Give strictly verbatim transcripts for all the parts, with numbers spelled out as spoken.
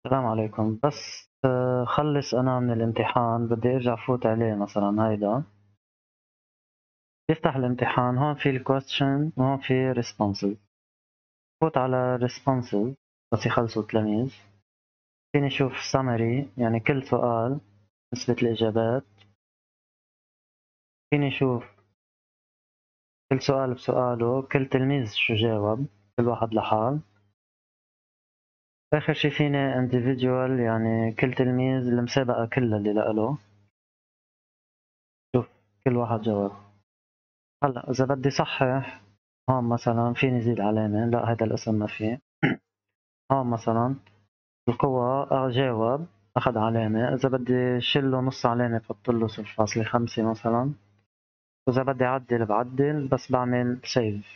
السلام عليكم. بس آه، خلص أنا من الامتحان بدي أرجع فوت عليه. مثلا هيدا بيفتح الامتحان، هون في الكويستشن وهون في responses. فوت على responses بس يخلصوا التلاميذ. فيني شوف summary، يعني كل سؤال نسبة الإجابات. فيني شوف كل سؤال بسؤاله، كل تلميذ شو جاوب، كل واحد لحال. آخر شي فيني individual، يعني كل تلميذ المسابقة كلها اللي لقله، شوف كل واحد جاوب. هلا إذا بدي صحح، هون مثلا فيني زيد علامة، لا هذا الاسم ما فيه. هون مثلا القوة أجاوب أخذ علامة، إذا بدي شله نص علامة بحطله صفر فاصلة خمسة مثلا، وإذا بدي أعدل بعدل، بس بعمل سيف.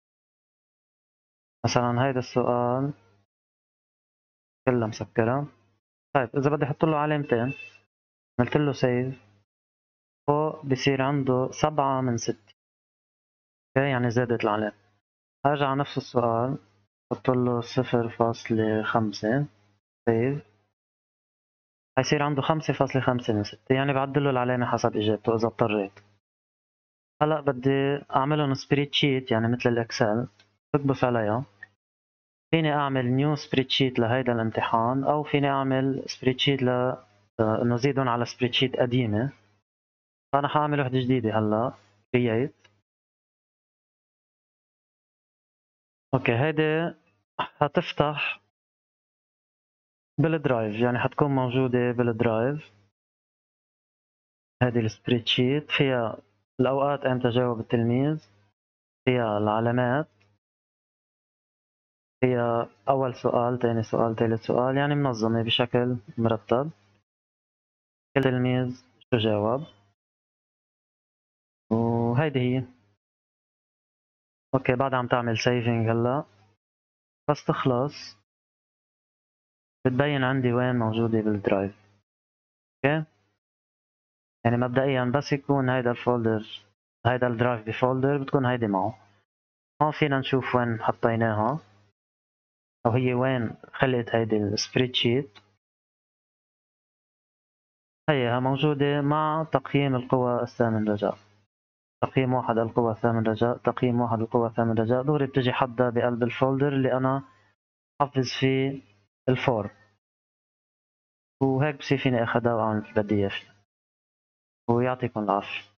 مثلا هيدا السؤال كلها مسكرة. طيب إذا بدي أحطله علامتين، عملتله سيف، فوق بصير عنده سبعة من ستة. اوكي، يعني زادت العلامة. أرجع على نفس السؤال، بحطله صفر فاصلة خمسة، سيف، حيصير عنده خمسة فاصلة خمسة من ستة، يعني بعدله العلامة حسب إجابته إذا اضطريت. هلأ بدي أعملهم سبريد شيت، يعني مثل الإكسل، بكبس عليها. فيني أعمل نيو سبريد شيت لهيدا الامتحان، أو فيني أعمل سبريد شيت ل آه، إنه زيدهم على سبريد شيت قديمة. فأنا حأعمل وحدة جديدة هلأ، create. أوكي، هيدي حتفتح بالدرايف، يعني حتكون موجودة بالدرايف. هذه السبريد شيت فيها الأوقات أمتى جاوب التلميذ، فيها العلامات، هي أول سؤال، تاني سؤال، تالت سؤال، يعني منظمة بشكل مرتب. كل تلميذ شو جاوب، وهيدي هي. أوكي، بعد عم تعمل سيفينج هلا، بس تخلص بتبين عندي وين موجودة بالدرايف. أوكي، يعني مبدئيا بس يكون هيدا الفولدر، هيدا الدرايف بفولدر، بتكون هيدي معه. هون فينا نشوف وين حطيناها، أو هي وين خلقت هيدي السبريد شيت. هيها موجودة مع تقييم القوى الثامن رجاء. تقييم واحد القوى الثامن رجاء، تقييم واحد القوى الثامن رجاء، دغري بتجي حدها بقلب الفولدر اللي أنا حافظ فيه الفور. وهيك بصير فيني أخدها وأعمل اللي بدي إياه فيه. ويعطيكم العافية.